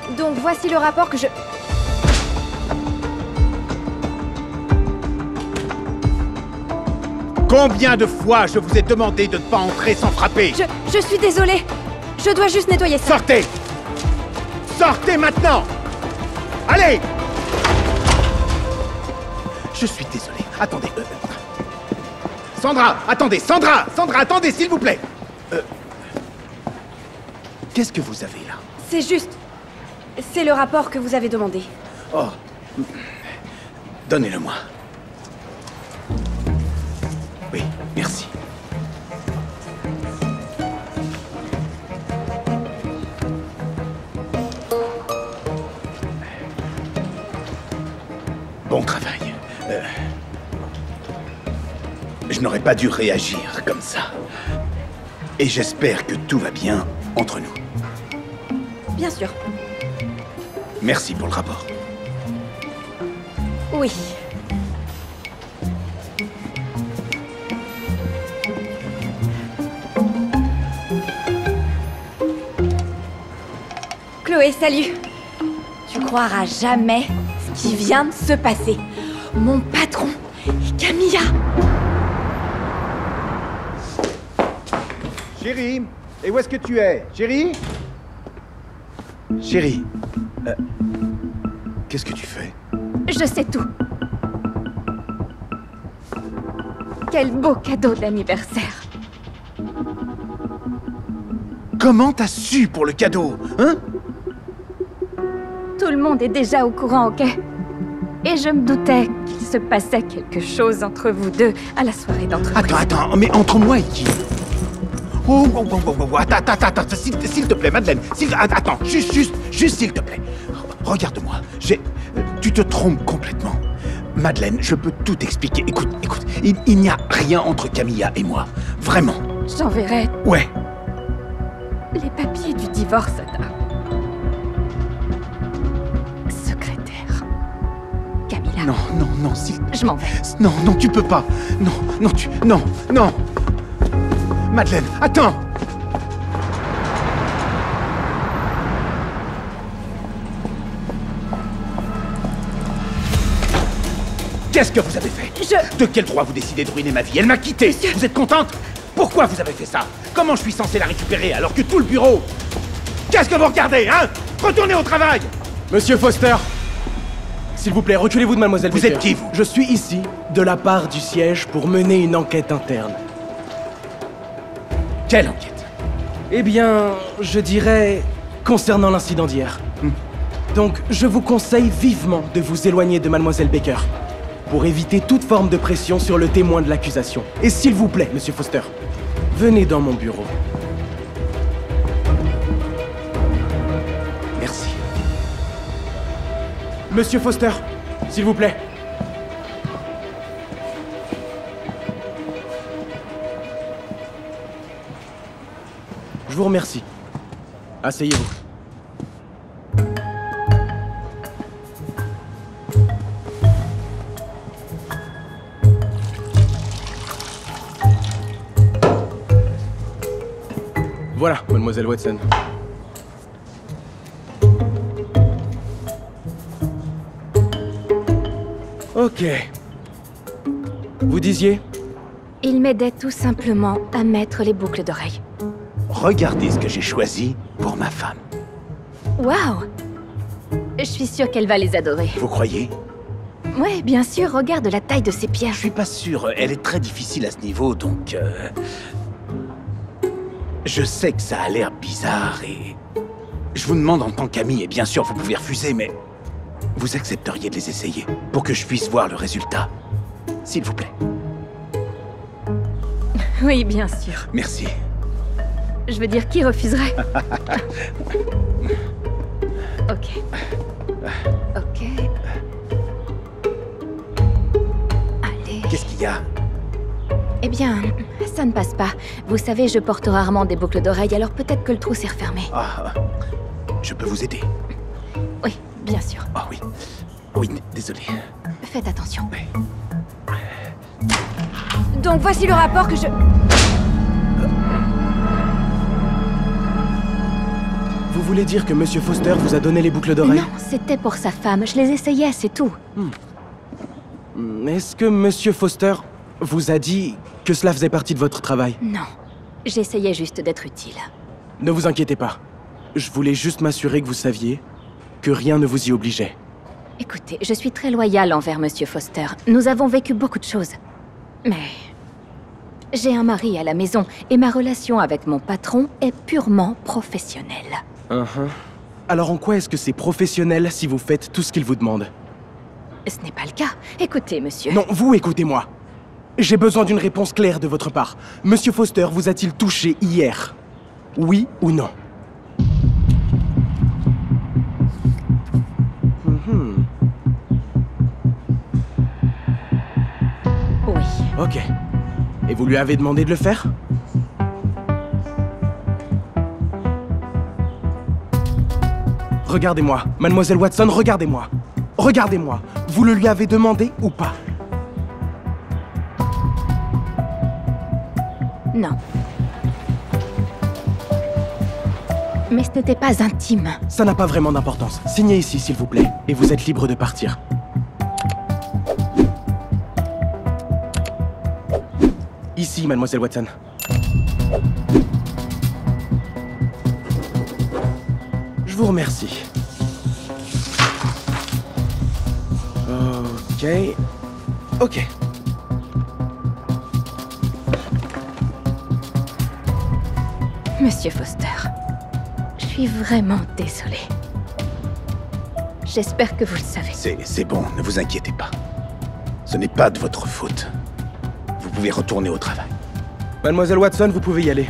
Donc voici le rapport que je... Combien de fois je vous ai demandé de ne pas entrer sans frapper? Je suis désolée. Je dois juste nettoyer ça. Sortez! Sortez maintenant! Allez! Je suis désolé. Attendez. Sandra, attendez, Sandra, attendez, s'il vous plaît. Qu'est-ce que vous avez là? C'est juste... C'est le rapport que vous avez demandé. Oh. Donnez-le-moi. Oui, merci. Bon travail. Je n'aurais pas dû réagir comme ça. Et j'espère que tout va bien entre nous. Bien sûr. Merci pour le rapport. Oui. Chloé, salut. Tu croiras jamais ce qui vient de se passer. Mon patron et Camilla. Chérie, et où est-ce que tu es? Chérie? Chérie, qu'est-ce que tu fais? Je sais tout. Quel beau cadeau d'anniversaire. Comment t'as su pour le cadeau, hein? Tout le monde est déjà au courant, ok? Et je me doutais qu'il se passait quelque chose entre vous deux à la soirée d'entreprise. Attends, mais entre moi et qui? Oh, attends, s'il te plaît, Madeleine. Attends, juste, s'il te plaît. Regarde-moi, tu te trompes complètement. Madeleine, je peux tout expliquer. Écoute, il n'y a rien entre Camilla et moi. Vraiment. J'enverrai... Ouais. les papiers du divorce à ta... secrétaire. Camilla. Non, s'il... Je m'en vais. Non, tu peux pas. Non. Madeleine, attends! Qu'est-ce que vous avez fait? De quel droit vous décidez de ruiner ma vie? Elle m'a quitté! Monsieur... Vous êtes contente? Pourquoi vous avez fait ça? Comment je suis censé la récupérer alors que tout le bureau... Qu'est-ce que vous regardez, hein? Retournez au travail! Monsieur Foster! S'il vous plaît, reculez-vous de mademoiselle Vous Baker. êtes qui, vous? Je suis ici, de la part du siège, pour mener une enquête interne. Quelle enquête? Eh bien, je dirais... concernant l'incident d'hier. Donc, je vous conseille vivement de vous éloigner de mademoiselle Baker, pour éviter toute forme de pression sur le témoin de l'accusation. Et s'il vous plaît, monsieur Foster, venez dans mon bureau. Merci. Monsieur Foster, s'il vous plaît. Je vous remercie. Asseyez-vous. Voilà, mademoiselle Watson. Ok. Vous disiez? Il m'aidait tout simplement à mettre les boucles d'oreilles. Regardez ce que j'ai choisi pour ma femme. Waouh! Je suis sûre qu'elle va les adorer. Vous croyez? Ouais, bien sûr, regarde la taille de ses pierres. Je suis pas sûr, elle est très difficile à ce niveau, donc... Je sais que ça a l'air bizarre et... Je vous demande en tant qu'ami, et bien sûr vous pouvez refuser, mais... Vous accepteriez de les essayer, pour que je puisse voir le résultat? S'il vous plaît. Oui, bien sûr. Merci. Je veux dire, qui refuserait? Ok. Allez. Qu'est-ce qu'il y a? Eh bien, ça ne passe pas. Vous savez, je porte rarement des boucles d'oreilles, alors peut-être que le trou s'est refermé. Ah, je peux vous aider? Oui, bien sûr. Ah oui. Oui, désolé. Faites attention. Oui. Donc voici le rapport que je... Vous voulez dire que Monsieur Foster vous a donné les boucles d'oreilles? Non, c'était pour sa femme. Je les essayais, c'est tout. Est-ce que Monsieur Foster vous a dit que cela faisait partie de votre travail? Non. J'essayais juste d'être utile. Ne vous inquiétez pas. Je voulais juste m'assurer que vous saviez que rien ne vous y obligeait. Écoutez, je suis très loyale envers Monsieur Foster. Nous avons vécu beaucoup de choses. Mais... j'ai un mari à la maison, et ma relation avec mon patron est purement professionnelle. Alors en quoi est-ce que c'est professionnel si vous faites tout ce qu'il vous demande? Ce n'est pas le cas. Écoutez, monsieur... Non, vous écoutez-moi. J'ai besoin d'une réponse claire de votre part. Monsieur Foster vous a-t-il touché hier? Oui ou non? Oui. Ok. Et vous lui avez demandé de le faire? Regardez-moi, Mademoiselle Watson, regardez-moi. Regardez-moi. Vous le lui avez demandé ou pas? Non. Mais ce n'était pas intime. Ça n'a pas vraiment d'importance. Signez ici, s'il vous plaît, et vous êtes libre de partir. Ici, Mademoiselle Watson. Je vous remercie. Ok. Monsieur Foster, je suis vraiment désolée. J'espère que vous le savez. C'est bon, ne vous inquiétez pas. Ce n'est pas de votre faute. Vous pouvez retourner au travail. Mademoiselle Watson, vous pouvez y aller.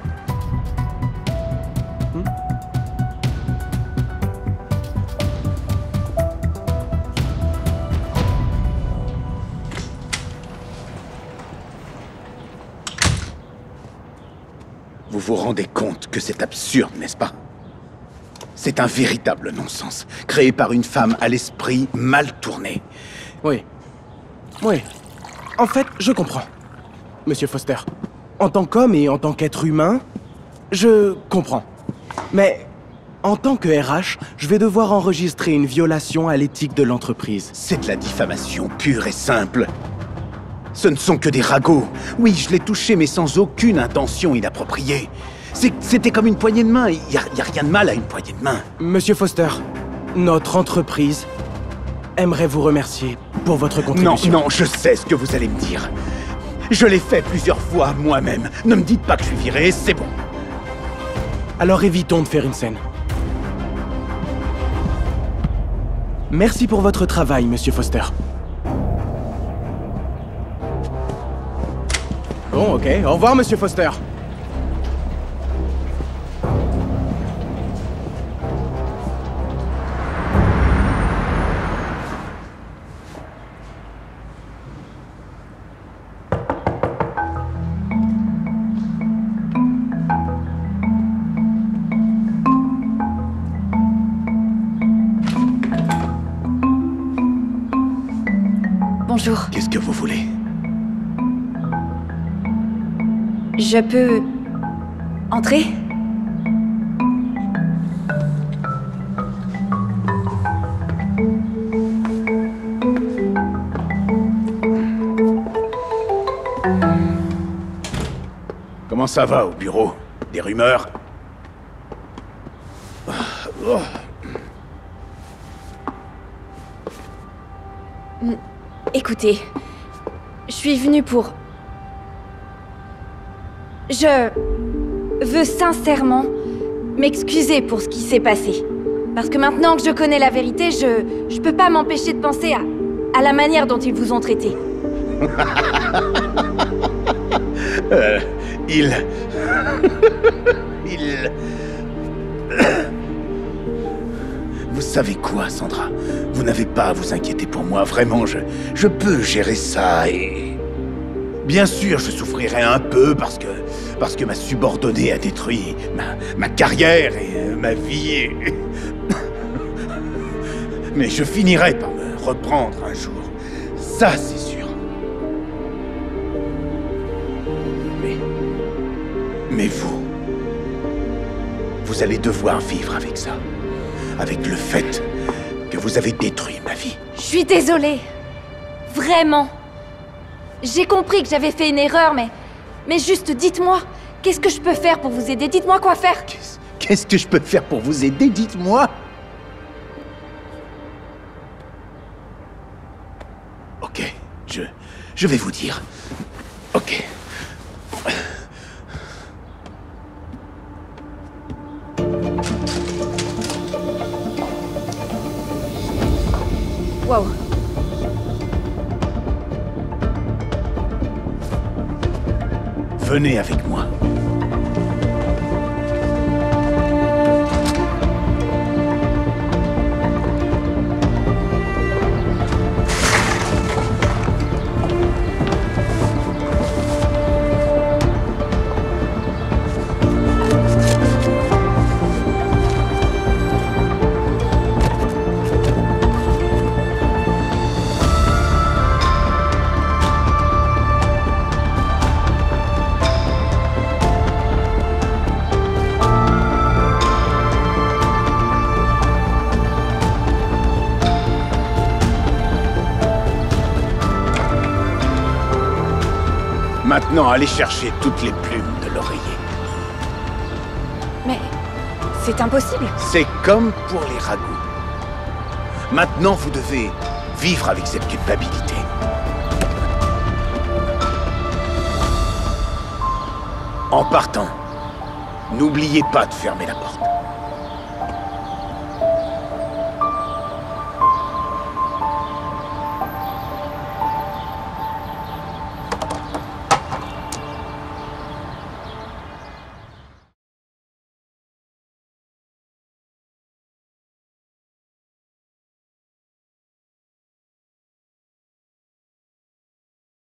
Vous vous rendez compte que c'est absurde, n'est-ce pas? C'est un véritable non-sens, créé par une femme à l'esprit mal tourné. Oui. Oui. En fait, je comprends. Monsieur Foster, en tant qu'homme et en tant qu'être humain, je comprends. Mais en tant que RH, je vais devoir enregistrer une violation à l'éthique de l'entreprise. C'est de la diffamation pure et simple. Ce ne sont que des ragots. Oui, je l'ai touché, mais sans aucune intention inappropriée. C'était comme une poignée de main. Il y a rien de mal à une poignée de main. Monsieur Foster, notre entreprise aimerait vous remercier pour votre contribution. Non, je sais ce que vous allez me dire. Je l'ai fait plusieurs fois moi-même. Ne me dites pas que je suis viré, c'est bon. Alors évitons de faire une scène. Merci pour votre travail, Monsieur Foster. Bon, ok. Au revoir, Monsieur Foster. Bonjour. Qu'est-ce que vous voulez? Je peux... entrer? Comment ça va au bureau? Des rumeurs? Écoutez, je suis venue pour... Je veux sincèrement m'excuser pour ce qui s'est passé. Parce que maintenant que je connais la vérité, je peux pas m'empêcher de penser à la manière dont ils vous ont traité. Vous savez quoi, Sandra? Vous n'avez pas à vous inquiéter pour moi, vraiment, je peux gérer ça et... Bien sûr, je souffrirai un peu parce que ma subordonnée a détruit ma carrière et ma vie. Mais je finirai par me reprendre un jour. Ça, c'est sûr. Mais vous vous allez devoir vivre avec ça. Avec le fait que vous avez détruit ma vie. Je suis désolée. Vraiment. J'ai compris que j'avais fait une erreur, mais juste dites-moi, qu'est-ce que je peux faire pour vous aider? Dites-moi quoi faire. Qu'est-ce que je peux faire pour vous aider? Dites-moi. Ok, je vais vous dire. Ok. Wow. Venez avec moi. Maintenant, allez chercher toutes les plumes de l'oreiller. Mais c'est impossible. C'est comme pour les ragoûts. Maintenant, vous devez vivre avec cette culpabilité. En partant, n'oubliez pas de fermer la porte.